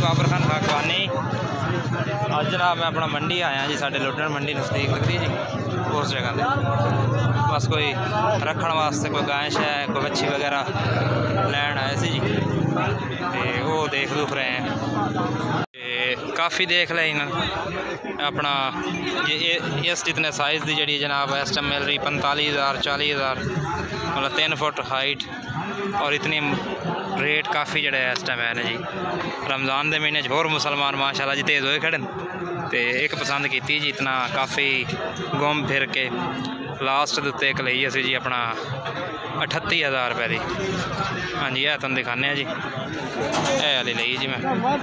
बाबर खान खाकवानी। अज जनाब मैं अपना मंडी आया जी, साढ़े लुडन मंडी नज़दीक लगती जी उस जगह पर। बस कोई रखने वास्ते कोई गाय शै कोई बच्ची वगैरह लैन आए सी जी, तो वो देख दुख रहे हैं। काफ़ी देख लें अपना ये इस जितने साइज़ की जी जनाब इस टाइम मिल रही 45,000 40,000, मतलब 3 फुट हाइट, और इतनी रेट काफ़ी जड़े इस टाइम है ना जी। रमज़ान के महीने होर मुसलमान माशाल्लाह जी तेज़ होए खड़े, तो एक पसंद की जी, इतना काफ़ी घूम फिर के लास्ट के उत्ते एक लई असी जी अपना 38,000 रुपये की। हाँ जी है तुम दिखाने जी, है वाली लई जी मैं।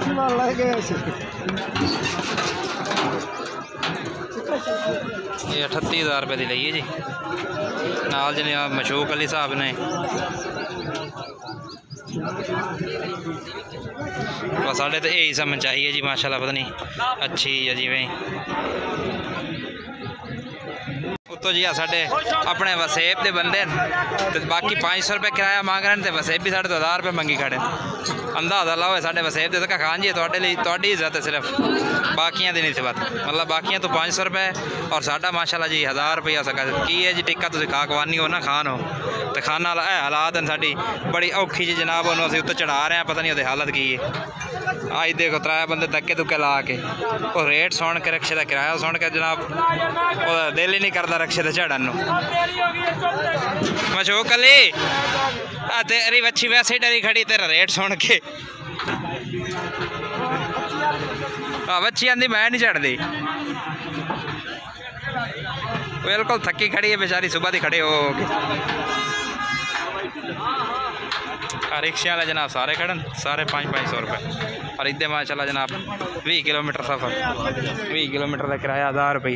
ये 38,000 रुपये की लई है जी, नाल जनाब मशूक अली साहब ने। बस साढ़े तो यही समझ चाहिए जी माशाल्लाह, पता नहीं अच्छी है जिमें तो जी साढ़े अपने वसेब के बंदे तो बाकी 500 रुपये किराया मांग रहे हैं, तो वसेब भी साढ़े 1000 रुपये मंगी खड़े। अंदाजा लाओ साढ़े वसेब के तो खान जी थोड़ी इज्जत है सिर्फ, बाकियां दी नहीं बात, मतलब बाकियां तो 500 रुपये और साढ़ा माशाल्लाह जी 1000 रुपया सका की है जी। टिक्का तुम खाकवानी हो ना खान हो तो खाना हालात हैं साड़ी बड़ी औखी जी जनाब, उन्होंने असीं उत्ते चढ़ा रहे हैं, पता नहीं वो हालत की है। आज देखो 3 बंदे धक्के धुक्के ला के वो रेट सुन के रक्शे का किराया सुन के जनाब वो दिल ही नहीं करता रक्शे से चढ़न। मशूक अली तेरी बच्ची वैसे ही डरी खड़ी तेरा रेट सुन के। बच्ची आंदी मैं नहीं चढ़ती, बिल्कुल थकी खड़ी है बेचारी, सुबह की खड़े हो के। रिक्शे वाले जनाब सारे खड़न, सारे 500 रुपये, और इधर माशाल्लाह जनाब 20 किलोमीटर सफ़र, 20 किलोमीटर का किराया 1000 रुपये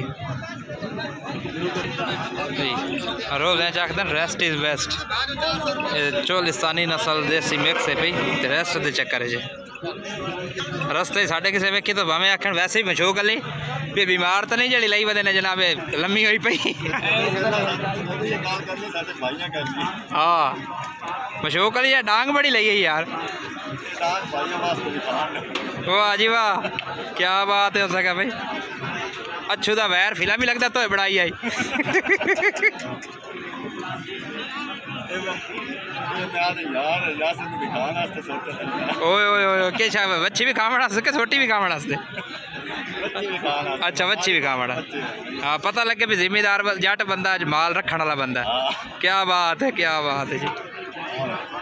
जी। रोज़ चाहते हैं रेस्ट इज़ बेस्ट, चोलिस्तानी नस्ल देसी मिक्स है भाई, रेस्ट के चक्कर है जी। रस्ते साढ़े किसी वेखी तो भावें आखन वैसे ही मशूक अली भी बीमार तो नहीं जड़ी लाई बदे ने जनाब लम्मी हुई पई। हाँ मशूक अली डांग बड़ी लई है यार, वाह जी वाह क्या बात है हो सका भाई। अच्छू का वैर फिल्म ही लगता तो बड़ाई आई। ओए ओए ओए क्या बच्ची भी खावन वास्ते के छोटी भी खावन वास्ते? अच्छा बच्ची भी खावन, हाँ पता लगे भी जिम्मेदार जट बंदा माल रखने वाला बंदा। क्या बात है, क्या बात है जी।